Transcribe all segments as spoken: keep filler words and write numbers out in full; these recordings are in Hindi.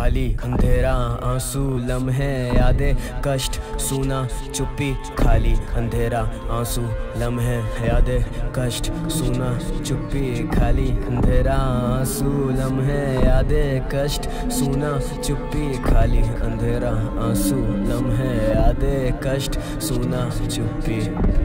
खाली अंधेरा आंसू लम्हे यादें कष्ट सूना चुप्पी खाली अंधेरा आंसू लम्हे यादें कष्ट सूना चुप्पी खाली अंधेरा आंसू लम्हे यादें कष्ट सूना चुप्पी खाली अंधेरा आंसू लम्हे यादें कष्ट सूना चुप्पी।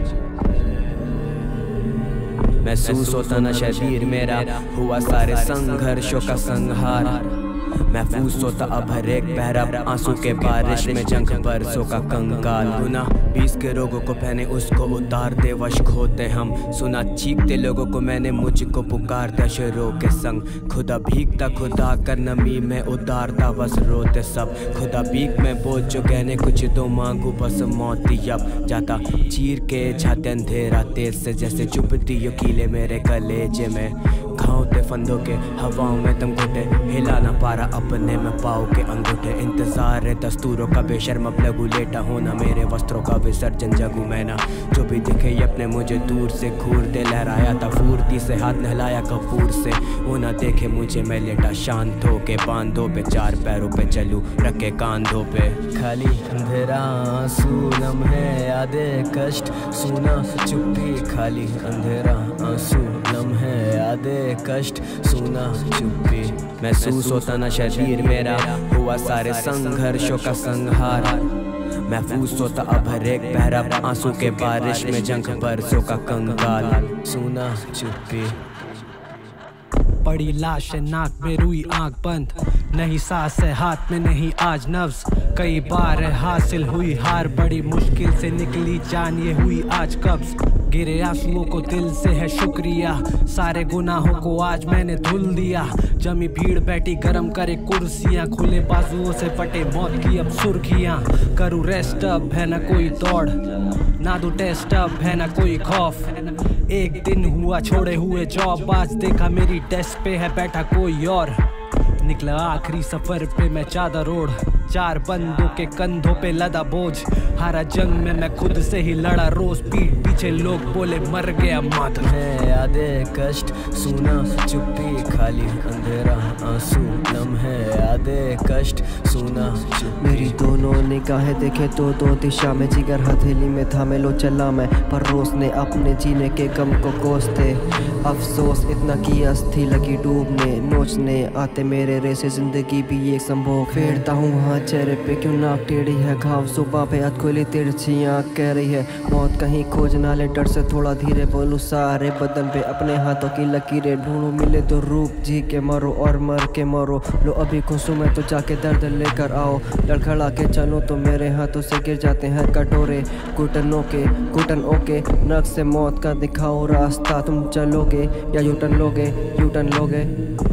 महसूस होता न शरीर मेरा हुआ सारे संघर्षों का संहार। महफूज होता अब हर एक पहरा आंसू के बारिश में जंग बरसों का कंगाल। गुना बीस के रोगों को पहने उसको उतार दे वश होते हम। सुना चीखते लोगों को मैंने मुझको पुकारता शरों के संग। खुदा भीगता खुदा कर नमी में उतारता बस रोते सब। खुदा भीग में बोझ जो कहने कुछ तो मांगू बस मौती अब जाता चीर के छाते अंधेरा तेज से जैसे चुपती यो कीले मेरे कलेजे में। घावते फंदों के हवाओं में तुम घुटे हिला ना पारा अपने में पाओ के अंगूठे। इंतजार है दस्तूरों का बेशर्म अब लगू लेटा होना मेरे वस्त्रों का विसर्जन जगू मैं ना। जो भी दिखे अपने मुझे दूर से घूर दे लहराया था फूर्ति से हाथ नहलाया कपूर से। वो ना देखे मुझे मैं लेटा शांत हो के बांधों पे चार पैरों पे चलूं रखे कांधों पे। खाली अंधेरा आंसू लम्हे यादें कष्ट सूना चुप्पी खाली अंधेरा आंसू लम्हे यादें कष्ट सूना चुप्पी। महसूस होता न शरीर मेरा हुआ सारे संघर्षों का संहार। महफूज होता अब हर एक पहरा आंसू के बारिश में जंग बरसों का कंगाल। सूना चुप्पी। पड़ी लाश है नाक में रुई आंख बंद नहीं सांस है हाथ में नहीं आज नफ्स। कई बार है हासिल हुई हार बड़ी मुश्किल से निकली जान ये हुई आज कब्ज। गिरे आंसुओं को दिल से है शुक्रिया सारे गुनाहों को आज मैंने धुल दिया। जमी भीड़ बैठी गरम करे कुर्सियां खुले बाजुओं से पटे मौत की अब सुर्खियां। करूँ रेस्ट अप है ना कोई दौड़ ना दो टेस्ट अप है ना कोई खौफ। एक दिन हुआ छोड़े हुए जॉब आज देखा मेरी डेस्क पे है बैठा कोई और। निकला आखिरी सफर पे मैं चादर ओढ़ चार बंदों के कंधों पे लदा बोझ। हारा जंग में मैं खुद से ही लड़ा रोज पीठ पीछे लोग बोले मर गया माथा। है यादें कष्ट सूना चुप्पी खाली अंधेरा आंसू लम्हे यादें कष्ट सूना चुप्पी। मेरी दोनों निगाहें देखे तो दो दिशा में जिगर हथेली में थामे लो चला मैं पर रोज ने अपने जीने के गम को कोसते। अफसोस इतना की अस्थि लगी डूबने नोचने आते मेरे रेसे जिंदगी भी एक संभोग। फेरता हूँ हाँ चेहरे पे क्यों नाक टेढ़ी है घाव सुबह पे अधखोली तिरछी आँख कह रही है मौत कहीं खोज ना ले डर से थोड़ा धीरे बोलूँ। सारे बदन पे अपने हाथों की लकीरें ढूंढूं मिले तो रूप जी के मरो और मर के मरो। लो अभी खुशू में तो जाके दर्द लेकर आओ लड़खड़ा के चलो तो मेरे हाथों से गिर जाते हैं कटोरे। घुटनों के घुटन ओके नक से मौत का दिखाओ रास्ता तुम चलोगे या यूटन लोगे यूटन लोगे।